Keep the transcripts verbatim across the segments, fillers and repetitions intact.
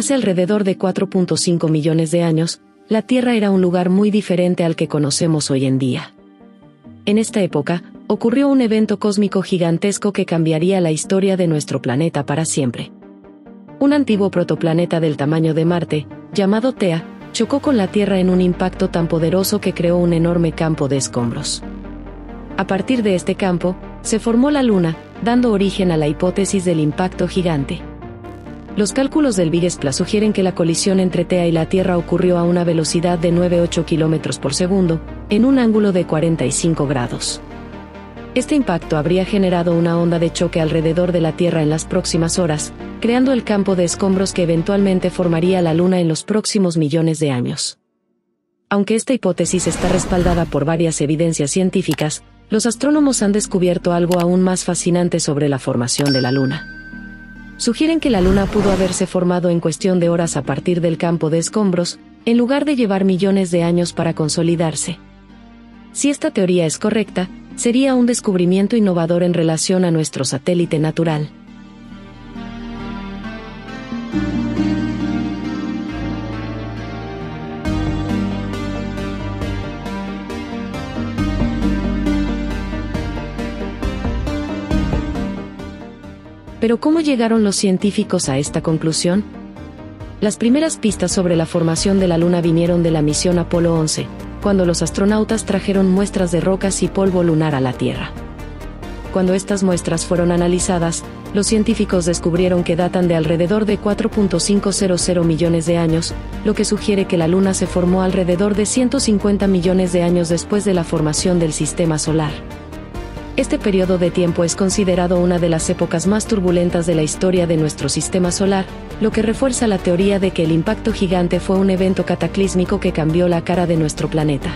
Hace alrededor de cuatro punto cinco millones de años, la Tierra era un lugar muy diferente al que conocemos hoy en día. En esta época, ocurrió un evento cósmico gigantesco que cambiaría la historia de nuestro planeta para siempre. Un antiguo protoplaneta del tamaño de Marte, llamado Theia, chocó con la Tierra en un impacto tan poderoso que creó un enorme campo de escombros. A partir de este campo, se formó la Luna, dando origen a la hipótesis del impacto gigante. Los cálculos del Big Splat sugieren que la colisión entre Theia y la Tierra ocurrió a una velocidad de nueve punto ocho kilómetros por segundo, en un ángulo de cuarenta y cinco grados. Este impacto habría generado una onda de choque alrededor de la Tierra en las próximas horas, creando el campo de escombros que eventualmente formaría la Luna en los próximos millones de años. Aunque esta hipótesis está respaldada por varias evidencias científicas, los astrónomos han descubierto algo aún más fascinante sobre la formación de la Luna. Sugieren que la Luna pudo haberse formado en cuestión de horas a partir del campo de escombros, en lugar de llevar millones de años para consolidarse. Si esta teoría es correcta, sería un descubrimiento innovador en relación a nuestro satélite natural. Pero ¿cómo llegaron los científicos a esta conclusión? Las primeras pistas sobre la formación de la Luna vinieron de la misión Apolo once, cuando los astronautas trajeron muestras de rocas y polvo lunar a la Tierra. Cuando estas muestras fueron analizadas, los científicos descubrieron que datan de alrededor de cuatro punto quinientos millones de años, lo que sugiere que la Luna se formó alrededor de ciento cincuenta millones de años después de la formación del Sistema Solar. Este periodo de tiempo es considerado una de las épocas más turbulentas de la historia de nuestro sistema solar, lo que refuerza la teoría de que el impacto gigante fue un evento cataclísmico que cambió la cara de nuestro planeta.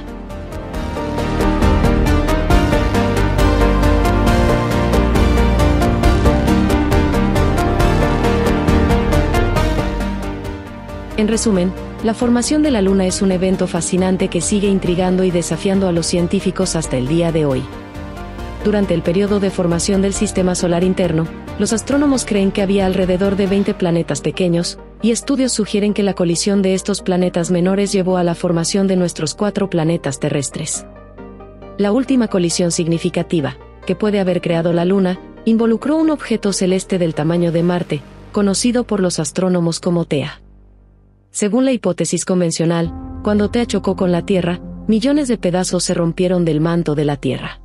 En resumen, la formación de la Luna es un evento fascinante que sigue intrigando y desafiando a los científicos hasta el día de hoy. Durante el periodo de formación del Sistema Solar Interno, los astrónomos creen que había alrededor de veinte planetas pequeños, y estudios sugieren que la colisión de estos planetas menores llevó a la formación de nuestros cuatro planetas terrestres. La última colisión significativa, que puede haber creado la Luna, involucró un objeto celeste del tamaño de Marte, conocido por los astrónomos como Theia. Según la hipótesis convencional, cuando Theia chocó con la Tierra, millones de pedazos se rompieron del manto de la Tierra.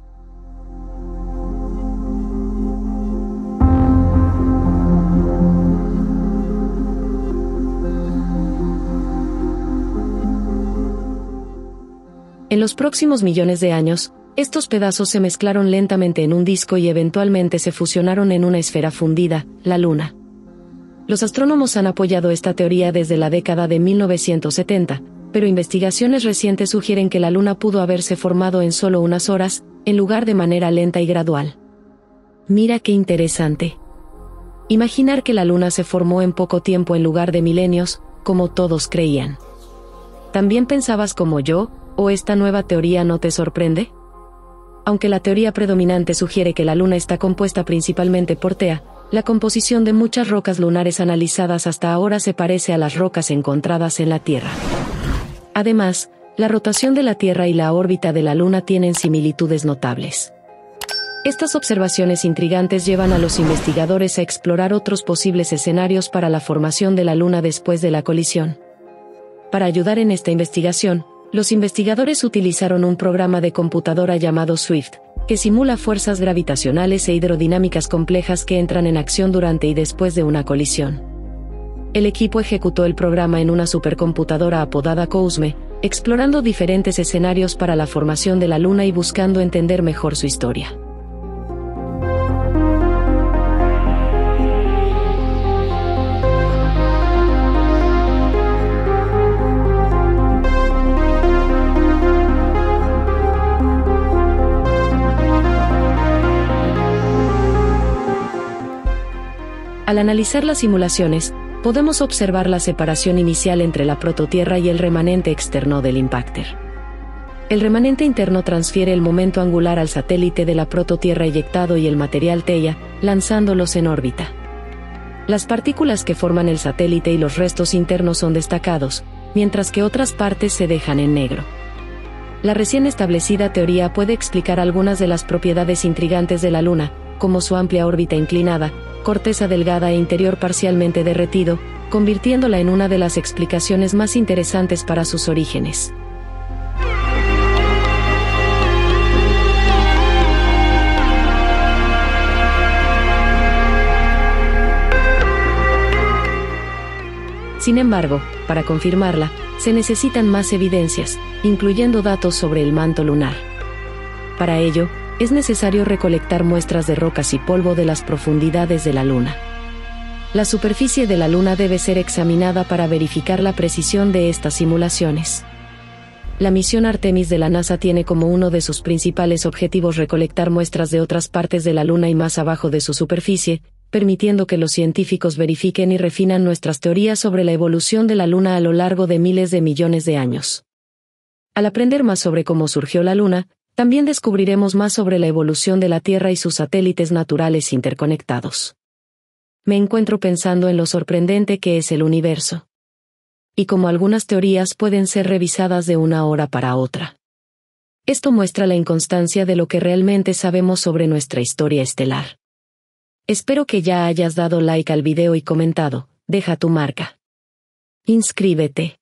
En los próximos millones de años, estos pedazos se mezclaron lentamente en un disco y eventualmente se fusionaron en una esfera fundida, la Luna. Los astrónomos han apoyado esta teoría desde la década de mil novecientos setenta, pero investigaciones recientes sugieren que la Luna pudo haberse formado en solo unas horas, en lugar de manera lenta y gradual. Mira qué interesante. Imaginar que la Luna se formó en poco tiempo en lugar de milenios, como todos creían. ¿También pensabas como yo? ¿O esta nueva teoría no te sorprende? Aunque la teoría predominante sugiere que la Luna está compuesta principalmente por Theia, la composición de muchas rocas lunares analizadas hasta ahora se parece a las rocas encontradas en la Tierra. Además, la rotación de la Tierra y la órbita de la Luna tienen similitudes notables. Estas observaciones intrigantes llevan a los investigadores a explorar otros posibles escenarios para la formación de la Luna después de la colisión. Para ayudar en esta investigación, los investigadores utilizaron un programa de computadora llamado Swift, que simula fuerzas gravitacionales e hidrodinámicas complejas que entran en acción durante y después de una colisión. El equipo ejecutó el programa en una supercomputadora apodada COSME, explorando diferentes escenarios para la formación de la Luna y buscando entender mejor su historia. Al analizar las simulaciones, podemos observar la separación inicial entre la prototierra y el remanente externo del impactor. El remanente interno transfiere el momento angular al satélite de la prototierra eyectado y el material Theia, lanzándolos en órbita. Las partículas que forman el satélite y los restos internos son destacados, mientras que otras partes se dejan en negro. La recién establecida teoría puede explicar algunas de las propiedades intrigantes de la Luna, como su amplia órbita inclinada, corteza delgada e interior parcialmente derretido, convirtiéndola en una de las explicaciones más interesantes para sus orígenes. Sin embargo, para confirmarla, se necesitan más evidencias, incluyendo datos sobre el manto lunar. Para ello, es necesario recolectar muestras de rocas y polvo de las profundidades de la Luna. La superficie de la Luna debe ser examinada para verificar la precisión de estas simulaciones. La misión Artemis de la NASA tiene como uno de sus principales objetivos recolectar muestras de otras partes de la Luna y más abajo de su superficie, permitiendo que los científicos verifiquen y refinan nuestras teorías sobre la evolución de la Luna a lo largo de miles de millones de años. Al aprender más sobre cómo surgió la Luna, también descubriremos más sobre la evolución de la Tierra y sus satélites naturales interconectados. Me encuentro pensando en lo sorprendente que es el universo. Y cómo algunas teorías pueden ser revisadas de una hora para otra. Esto muestra la inconstancia de lo que realmente sabemos sobre nuestra historia estelar. Espero que ya hayas dado like al video y comentado, deja tu marca. Inscríbete.